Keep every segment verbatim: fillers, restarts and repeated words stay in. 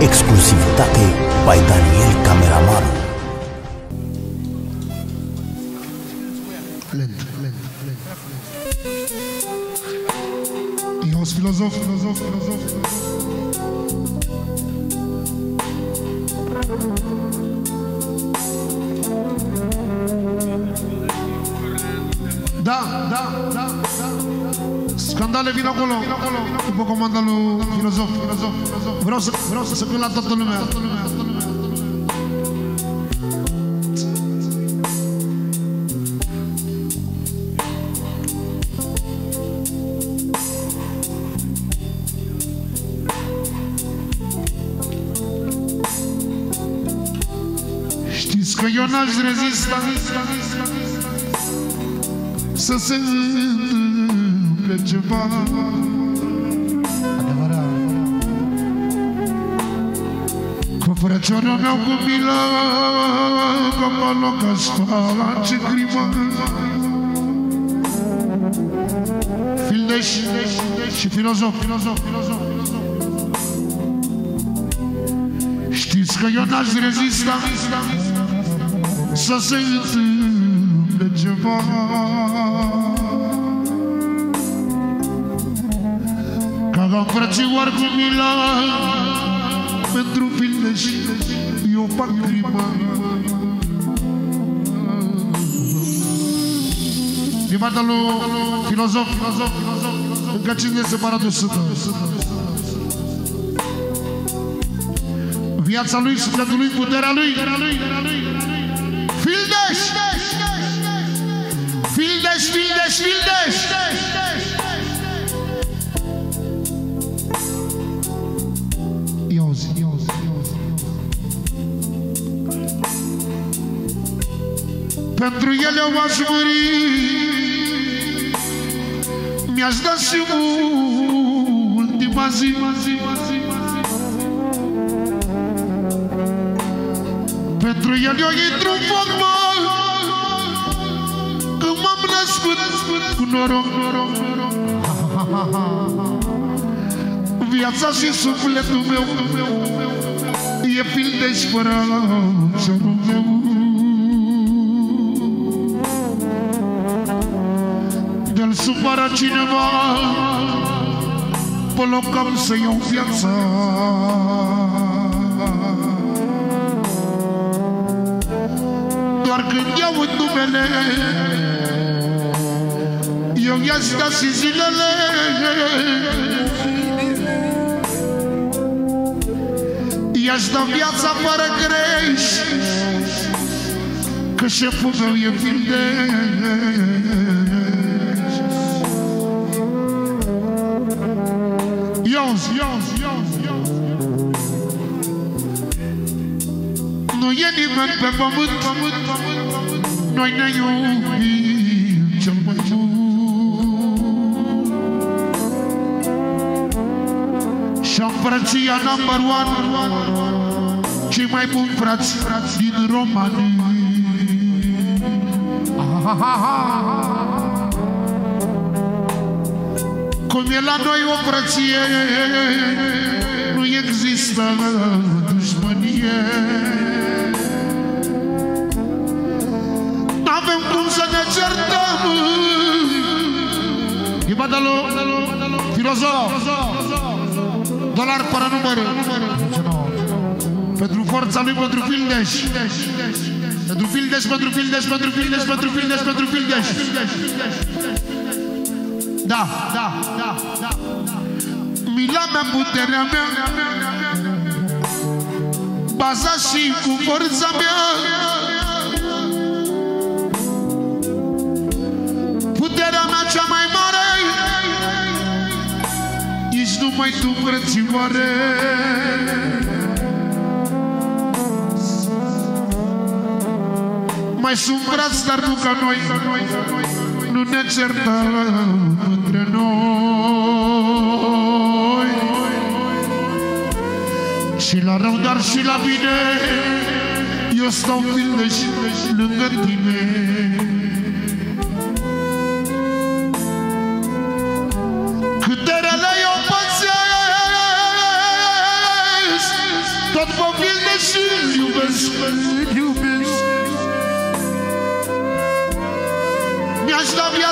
Exclusivitate by Daniel Cameraman. Lent, lent, lent. Ios filozof, filozof, filozof. Da, da, da, da. Scandale vin acolo, după comanda lui filozof, filozof, filozof. Vreau să, vreau să se cânt la toată lumea. Toată lumea, toată lumea. Știți că eu n-aș rezista să se întâmple ceva adevărat. Cu frățiorul meu cu milă, că mă loc aș face crimă. Fildeș și filozof, filozof, filozof. Știți că eu n-aș rezista să se întâmple ceva. Ca ca frățioar cu milă, pentru Fildeș eu fac crimă. Din partea lui filozof, filozof, filozof, încă cine se separat o sută. Viața lui, sufletul lui, puterea lui. Fildeș! Fildeș, Fildeș, Fildeș! Iozi, iozi, iozi. Pentru el eu aș muri, mi-aș da și ultima zi. Pentru el eu intru în foc, mă, că m-am născut cu noroc. Viața și sufletul meu e Fildeș fără cerul meu. De-l supără cineva, pe loc am să iau viața. Doar când iau în numele, eu i-aș da și zilele. I-aș da viața fără greș, că șeful meu e Fildeș. Iozi, iozi, iozi, iozi. Nu e nimeni pe pământ, pământ, pământ, pământ. Noi ne iubim cel mai mult. Și-am frăția number one, cei mai buni frați din România. Cum e la noi o frăție, nu există dușmănie. N-avem cum să ne certăm. E badalo, filozof, dolar fără număr. Pentru forța lui, pentru Fildeș. Pentru Fildeș, pentru Fildeș, pentru Fildeș, pentru Fildeș, pentru Fildeș. Da, da, da, da. Mila mea, puterea mea, baza și cu forța mea. Puterea mea cea mai mare, ești numai tu, frățioare. Mai sunt frați, dar nu ca noi, nu ne certăm între noi. Și la rău, dar și la bine, eu stau Fildeș lângă tine. Câte rele eu pățesc,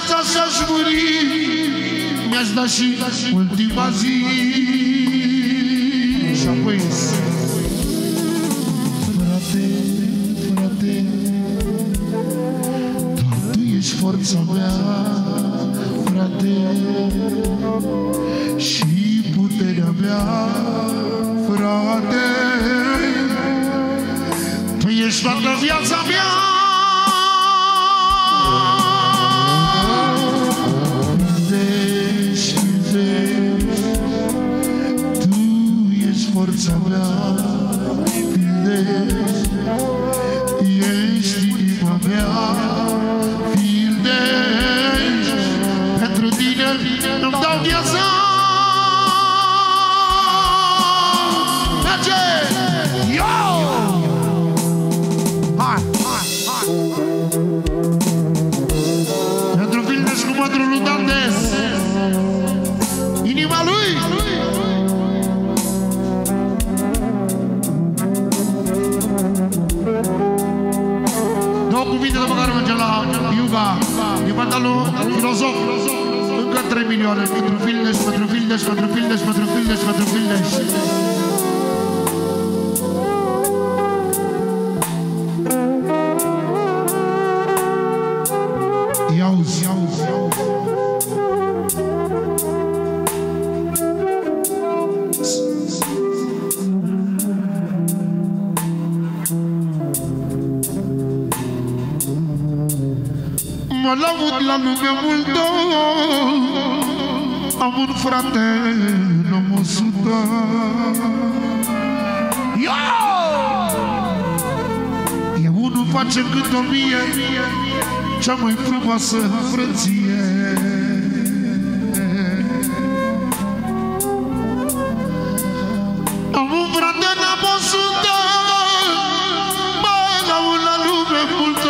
viața și-aș muri, mi-aș da și ultima zi. Și apoi frate, frate, doar tu ești forța mea, frate, și puterea mea, frate, tu ești toată viața mea. Forța mea, Fildeș, ești inima mea, Fildeș, pentru tine îmi dau viața. Merge! Yo! Hai, hai, hai! Pentru Fildeș cu mătrul lui Dandes, inima lui! Două cuvinte după care mergem la Iuga, din partea lui Filozof. Încă trei milioane pentru Fildeș, pentru Fildeș, pentru Fildeș, pentru Fildeș, pentru Fildeș. Ia-uzi, ia-uzi, ia-uzi. Mă laud la lume multă, am un frate, n-am o sută. E unul face cât o mie, cea mai frumoasă frăție. Am un frate, n-am o sută, mă laud la lume multă.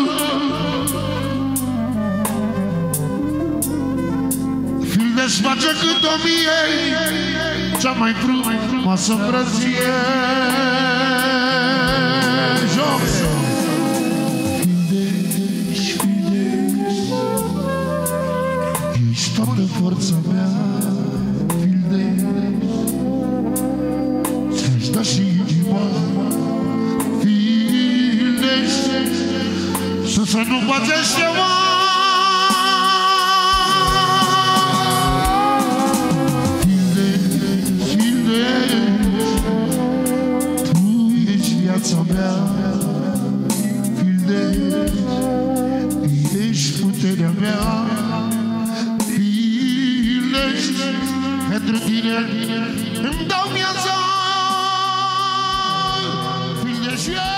Își face cât o mie, cea mai frumoasă frăție. Joc! Fildeș, Fildeș, ești toată forța mea, Fildeș, ți-aș da și inima, Fildeș, să se nu pățește mă. Viața mea, Fildeș, ești puterea mea, Fildeș, pentru tine îmi dau viața, Fildeș.